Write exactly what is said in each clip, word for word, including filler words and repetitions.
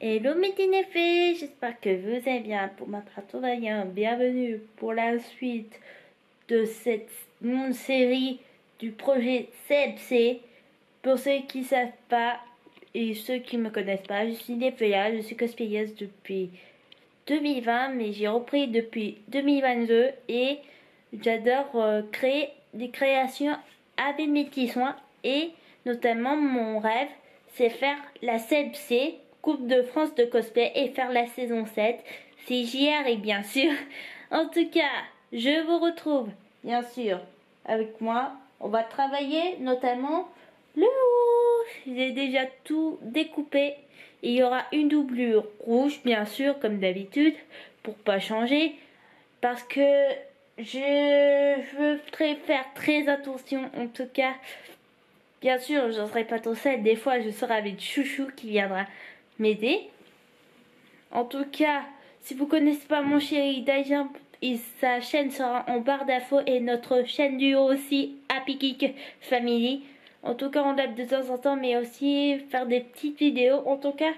Hello mes ténéfés, j'espère que vous allez bien. Pour ma part, tout va bien. Bienvenue pour la suite de cette série du projet C F C. Pour ceux qui ne savent pas et ceux qui ne me connaissent pas, je suis Néféa, je suis cosplayeuse depuis deux mille vingt, mais j'ai repris depuis deux mille vingt-deux et j'adore euh, créer des créations avec mes petits soins et notamment mon rêve, c'est faire la C F C, Coupe de France de cosplay, et faire la saison sept, si j'y arrive bien sûr. En tout cas, je vous retrouve bien sûr avec moi. On va travailler notamment le haut. J'ai déjà tout découpé. Il y aura une doublure rouge bien sûr comme d'habitude pour pas changer, parce que je veux très faire très attention. En tout cas, bien sûr, je ne serai pas tout seul. Des fois, je serai avec Chouchou qui viendra m'aider. En tout cas, si vous connaissez pas mon chéri Daijin, sa chaîne sera en barre d'infos et notre chaîne du haut aussi, Happy Geek Family. En tout cas, on date de temps en temps, mais aussi faire des petites vidéos. En tout cas,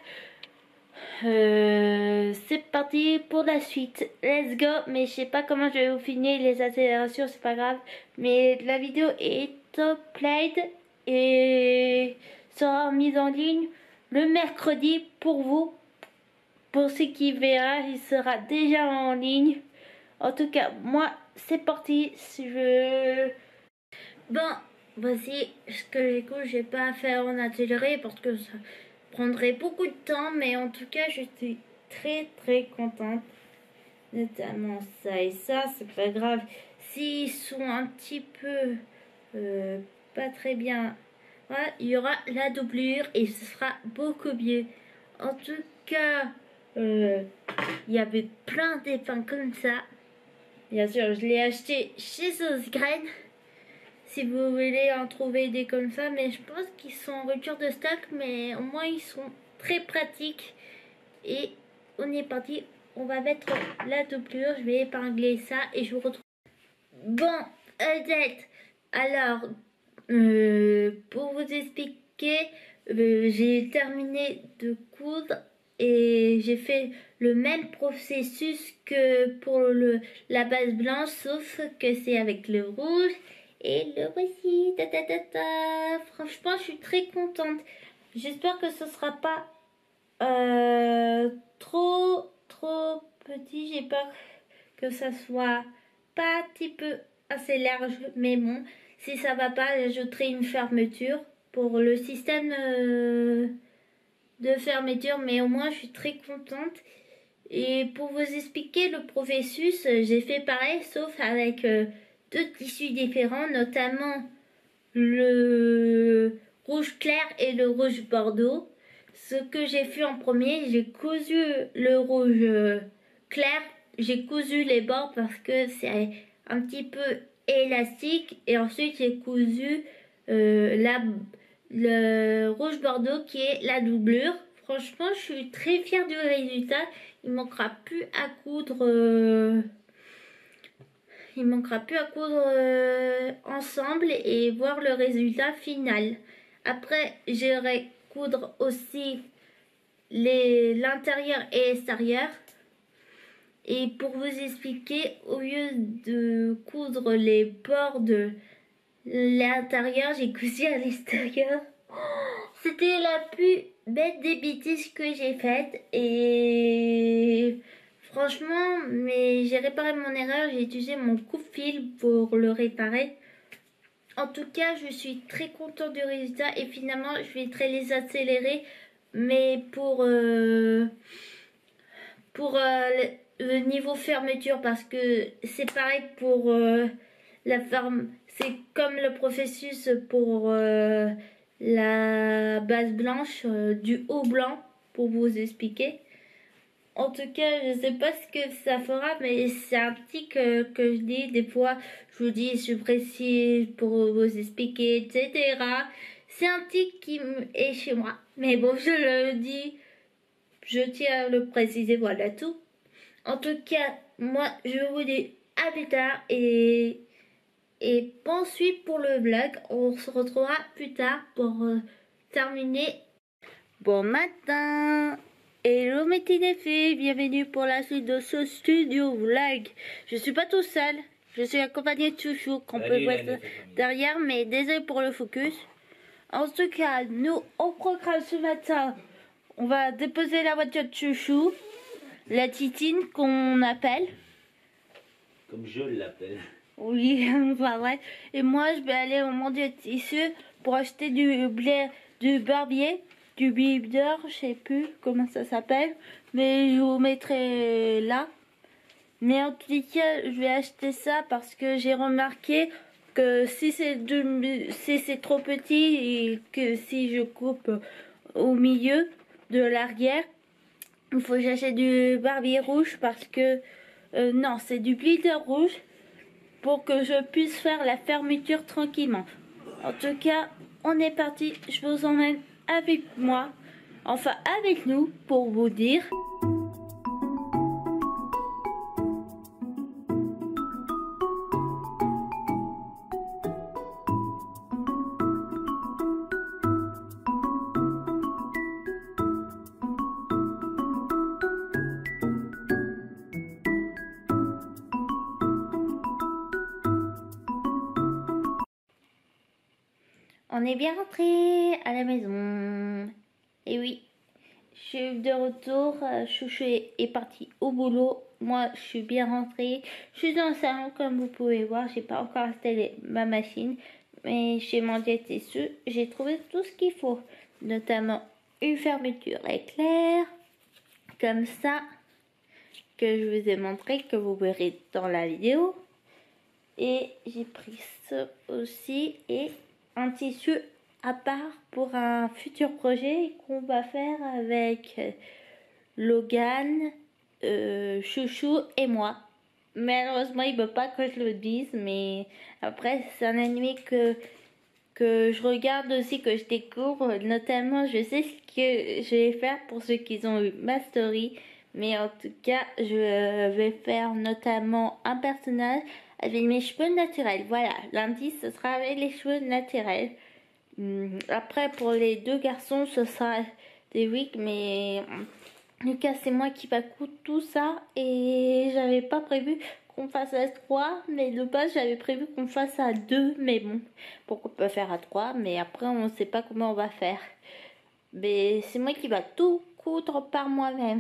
euh, c'est parti pour la suite. Let's go. Mais je sais pas comment je vais vous finir les accélérations, c'est pas grave. Mais la vidéo est top played et sera mise en ligne le mercredi pour vous. Pour ceux qui verra, il sera déjà en ligne. En tout cas, moi, c'est parti. Je... Bon, voici ce que j'écoute. Je vais pas faire en accéléré parce que ça prendrait beaucoup de temps. Mais en tout cas, je suis très très contente. Notamment ça et ça, c'est pas grave. S'ils sont un petit peu euh, pas très bien, voilà, il y aura la doublure et ce sera beaucoup mieux. En tout cas, euh, il y avait plein d'épins comme ça. Bien sûr, je l'ai acheté chez Osgrain. Si vous voulez en trouver des comme ça, mais je pense qu'ils sont en rupture de stock, mais au moins ils sont très pratiques. Et on est parti. On va mettre la doublure. Je vais épingler ça et je vous retrouve. Bon, peut-être. Alors, euh, pour vous expliquer, euh, j'ai terminé de coudre et j'ai fait le même processus que pour le, la base blanche, sauf que c'est avec le rouge et le voici. Ta, ta, ta, ta. Franchement, je suis très contente. J'espère que ce sera pas euh, trop trop petit. J'ai peur que ça soit pas un petit peu assez large, mais bon, si ça va pas, j'ajouterai une fermeture pour le système euh, de fermeture, mais au moins je suis très contente. Et pour vous expliquer le processus, j'ai fait pareil, sauf avec euh, deux tissus différents, notamment le rouge clair et le rouge bordeaux. Ce que j'ai fait en premier, j'ai cousu le rouge clair, j'ai cousu les bords parce que c'est un petit peu élastique, et ensuite j'ai cousu euh, la, le rouge bordeaux qui est la doublure. Franchement, je suis très fière du résultat. Il manquera plus à coudre euh, il manquera plus à coudre euh, ensemble et voir le résultat final. Après, j'irai coudre aussi l'intérieur et l'extérieur. Et pour vous expliquer, au lieu de coudre les bords de l'intérieur, j'ai cousu à l'extérieur. C'était la plus bête des bêtises que j'ai faites. Et franchement, mais j'ai réparé mon erreur. J'ai utilisé mon coupe-fil pour le réparer. En tout cas, je suis très contente du résultat. Et finalement, je vais très les accélérer. Mais pour... Euh, pour... Euh, le niveau fermeture, parce que c'est pareil pour euh, la ferme, c'est comme le processus pour euh, la base blanche, euh, du haut blanc, pour vous expliquer. En tout cas, je sais pas ce que ça fera, mais c'est un petit que, que je dis des fois. Je vous dis, je suis précise pour vous expliquer, et cetera. C'est un tic qui est chez moi, mais bon, je le dis, je tiens à le préciser, voilà tout. En tout cas, moi, je vous dis à plus tard et, et bonne suite pour le vlog. On se retrouvera plus tard pour euh, terminer. Bon matin. Hello mes petits filles, bienvenue pour la suite de ce studio vlog. Je suis pas tout seul, je suis accompagné de Chouchou qu'on peut voir derrière, mais désolé pour le focus. En tout cas, nous au programme ce matin, on va déposer la voiture de Chouchou, la Titine qu'on appelle. Comme je l'appelle. Oui, pas vrai. Et moi je vais aller au Mondial de Tissu pour acheter du blé, du barbier. Du bider, je sais plus comment ça s'appelle, mais je vous mettrai là. Mais en tout cas, je vais acheter ça parce que j'ai remarqué que si c'est si c'est trop petit et que si je coupe au milieu de l'arrière, il faut que j'achète du barbier rouge parce que euh, non, c'est du glitter rouge pour que je puisse faire la fermeture tranquillement. En tout cas, on est parti. Je vous emmène avec moi, enfin avec nous, pour vous dire. On est bien rentré à la maison. Et oui, je suis de retour. Chouchou est parti au boulot. Moi, je suis bien rentrée. Je suis dans le salon, comme vous pouvez voir. J'ai pas encore installé ma machine, mais chez Mondial de Tissu, j'ai trouvé tout ce qu'il faut, notamment une fermeture éclair, comme ça, que je vous ai montré, que vous verrez dans la vidéo. Et j'ai pris ça aussi et un tissu à part pour un futur projet qu'on va faire avec Logan, euh, Chouchou et moi. Malheureusement, il veut pas que je le dise, mais après, c'est un anime que, que je regarde aussi, que je découvre. Notamment, je sais ce que je vais faire pour ceux qui ont eu ma story. Mais en tout cas, je vais faire notamment un personnage avec mes cheveux naturels. Voilà, l'indice, ce sera avec les cheveux naturels. Après, pour les deux garçons, ce sera des wigs, mais Lucas, c'est moi qui va coudre tout ça. Et j'avais pas prévu qu'on fasse à trois, mais de base, j'avais prévu qu'on fasse à deux. Mais bon, pourquoi pas faire à trois, mais après, on ne sait pas comment on va faire. Mais c'est moi qui va tout coudre par moi-même.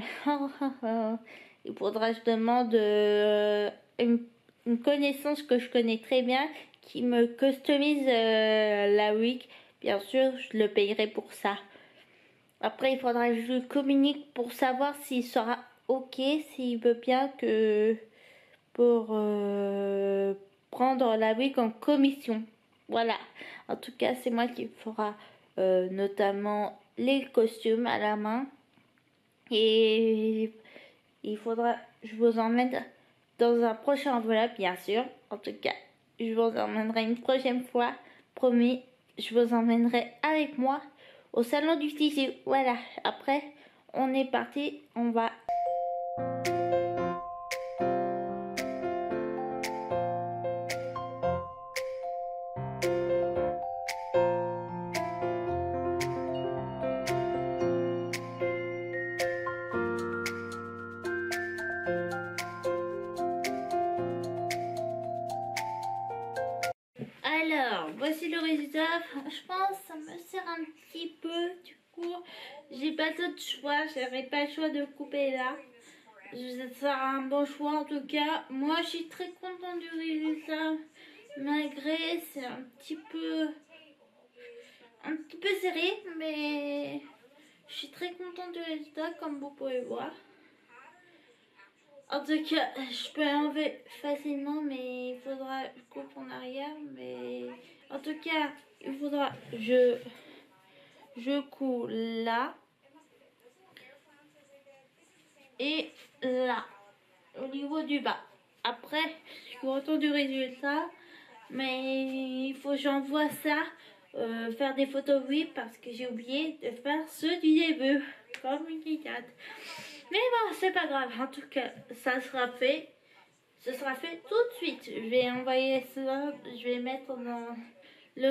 Il faudra que je demande euh, une, une connaissance que je connais très bien qui me customise euh, la wig. Bien sûr, je le payerai pour ça. Après, il faudra que je communique pour savoir s'il sera ok, s'il veut bien que pour euh, prendre la wig en commission. Voilà. En tout cas, c'est moi qui fera euh, notamment les costumes à la main. Et il faudra, je vous emmène dans un prochain enveloppe, bien sûr. En tout cas, je vous emmènerai une prochaine fois. Promis, je vous emmènerai avec moi au salon du tissu. Voilà, après, on est parti. On va... Alors, voici le résultat. Franchement, ça me sert un petit peu. Du coup, j'ai pas d'autre choix. J'avais pas le choix de couper là. Ça sera un bon choix en tout cas. Moi, je suis très contente du résultat. Malgré, c'est un petit peu... Un petit peu serré, mais... Je suis très contente du résultat, comme vous pouvez voir. En tout cas, je peux enlever facilement, mais il faudra que je coupe en arrière. Mais en tout cas, il faudra je je couds là et là au niveau du bas. Après, je suis contente du résultat, mais il faut que j'envoie ça euh, faire des photos, oui, parce que j'ai oublié de faire ceux du début comme une guitare. Mais bon, c'est pas grave. En tout cas, ça sera fait. Ce sera fait tout de suite. Je vais envoyer ça. Je vais mettre dans le...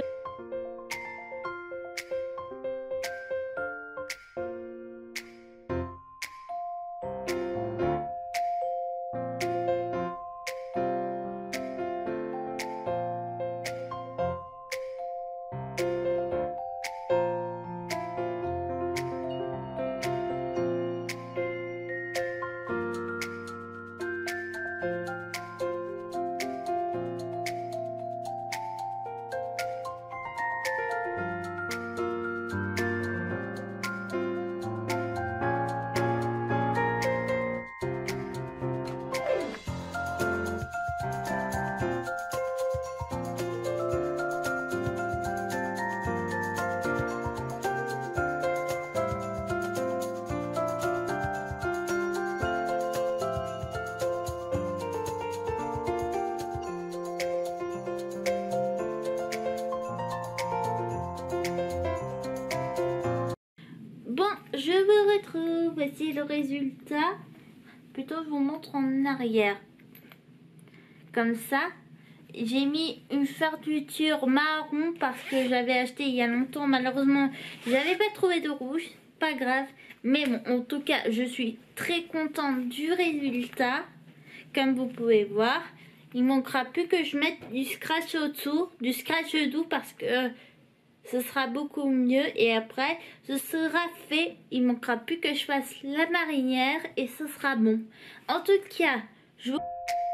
voici le résultat. Plutôt, je vous montre en arrière. Comme ça. J'ai mis une fermeture marron parce que j'avais acheté il y a longtemps. Malheureusement, j'avais pas trouvé de rouge. Pas grave. Mais bon, en tout cas, je suis très contente du résultat. Comme vous pouvez voir. Il manquera plus que je mette du scratch au-dessous. Du scratch doux parce que euh, ce sera beaucoup mieux. Et après, ce sera fait. Il manquera plus que je fasse la marinière. Et ce sera bon. En tout cas, je vous...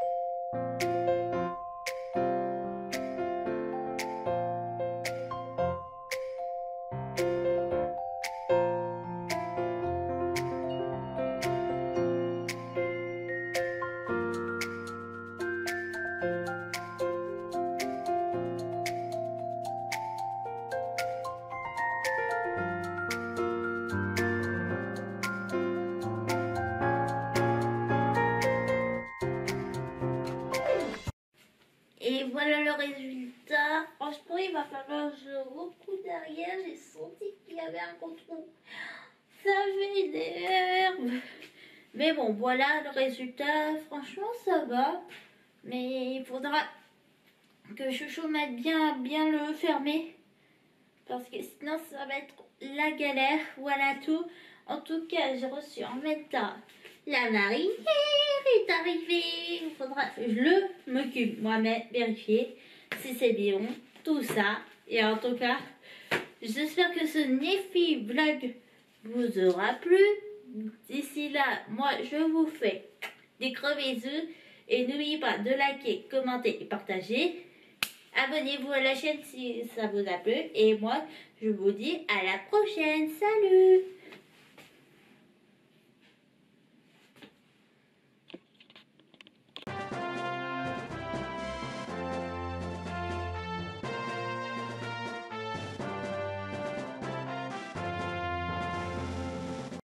Et voilà le résultat. Franchement, il va falloir que je recoue derrière. J'ai senti qu'il y avait un contrôle. Ça m'énerve. Mais bon, voilà le résultat. Franchement, ça va. Mais il faudra que Chouchou mette bien, bien le fermer. Parce que sinon, ça va être la galère. Voilà tout. En tout cas, j'ai reçu en même temps la marinière est arrivée. Il faudra que je le m'occupe moi-même, vérifier si c'est bien, tout ça. Et en tout cas, j'espère que ce Nefi vlog vous aura plu. D'ici là, moi, je vous fais des gros bisous. Et n'oubliez pas de liker, commenter et partager. Abonnez-vous à la chaîne si ça vous a plu. Et moi, je vous dis à la prochaine. Salut!